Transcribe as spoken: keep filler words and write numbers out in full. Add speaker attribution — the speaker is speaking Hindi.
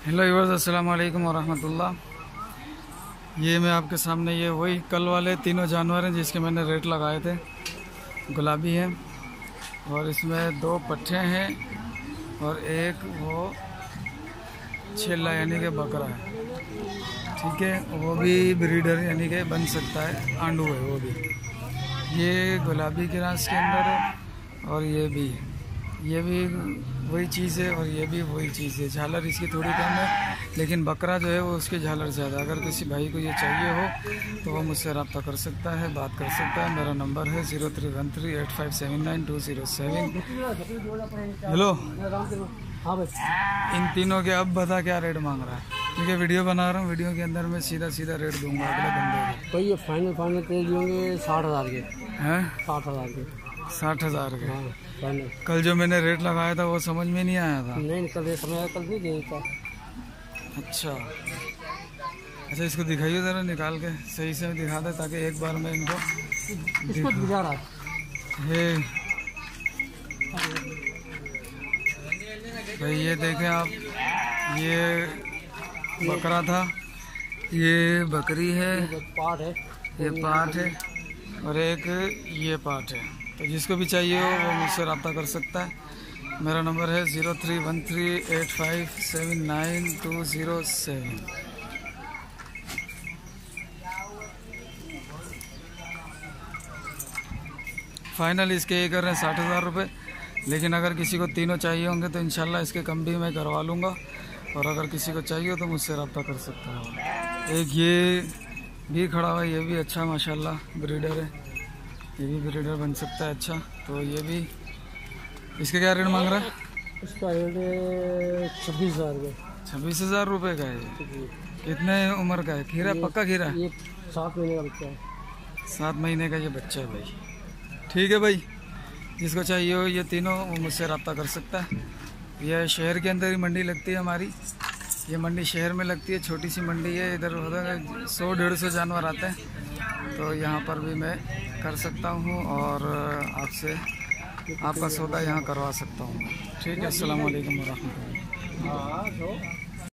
Speaker 1: हेलो व्यूअर्स, अस्सलाम वालेकुम वरहमतुल्लाह। ये मैं आपके सामने ये वही कल वाले तीनों जानवर हैं जिसके मैंने रेट लगाए थे। गुलाबी है और इसमें दो पट्ठे हैं और एक वो छेला यानी कि बकरा है। ठीक है, वो भी ब्रीडर यानी कि बन सकता है, आंडू है वो भी। ये गुलाबी की रास के अंदर है और ये भी ये भी वही चीज़ है और ये भी वही चीज़ है। झालर इसकी थोड़ी कम है लेकिन बकरा जो है वो उसकी झालर ज़्यादा। अगर किसी भाई को ये चाहिए हो तो वो मुझसे रब्ता कर सकता है, बात कर सकता है। मेरा नंबर है zero three one three eight five seven nine two zero seven. Hello,
Speaker 2: हाँ भाई,
Speaker 1: इन तीनों के अब बता क्या रेट मांग रहा है, क्योंकि वीडियो बना रहा हूँ। वीडियो के अंदर मैं सीधा सीधा रेट दूंगा अगले बंदे को।
Speaker 2: तो ये फाइनल फाइनल तेल होंगे साठ हज़ार के।
Speaker 1: हैं
Speaker 2: साठ हज़ार के।
Speaker 1: साठ हज़ार के।
Speaker 2: हाँ फाइनल।
Speaker 1: कल जो मैंने रेट लगाया था वो समझ में नहीं आया था।
Speaker 2: नहीं कल समय कल नहीं देता।
Speaker 1: अच्छा अच्छा, इसको दिखाइए ज़रा निकाल के, सही से दिखा दे ताकि एक बार में इनको
Speaker 2: इसको दिखा रहा
Speaker 1: है। भाई ये देखें आप, ये बकरा था, ये बकरी है,
Speaker 2: पार्ट है,
Speaker 1: ये पार्ट है और एक ये पार्ट है। तो जिसको भी चाहिए हो वो मुझसे रब्ता कर सकता है। मेरा नंबर है zero three one three eight five seven nine two zero seven. Final इसके ये कर रहे हैं साठ हज़ार रुपये, लेकिन अगर किसी को तीनों चाहिए होंगे तो इंशाल्लाह इसके कम भी मैं करवा लूँगा। और अगर किसी को चाहिए हो तो मुझसे रब्ता कर सकता है। एक ये भी खड़ा हुआ है, ये भी अच्छा माशाल्लाह ब्रीडर है, ये भी ब्रीडर बन सकता है अच्छा। तो ये भी, इसके क्या रेट मांग रहा है?
Speaker 2: इसका रेट छब्बीस हज़ार रुपये।
Speaker 1: छब्बीस हज़ार रुपये का है। कितने उम्र का है? खीरा पक्का खीरा?
Speaker 2: ये सात महीने का बच्चा है।
Speaker 1: सात महीने का ये बच्चा है भाई। ठीक है भाई, जिसको चाहिए हो ये तीनों वो मुझसे रब्ता कर सकता है। यह शहर के अंदर ही मंडी लगती है हमारी। ये मंडी शहर में लगती है, छोटी सी मंडी है। इधर उधर सौ डेढ़ सौ जानवर आते हैं, तो यहाँ पर भी मैं कर सकता हूँ और आपसे आपका सौदा यहाँ करवा सकता हूँ। ठीक है, अस्सलाम वालेकुम वरहमतुल्लाह।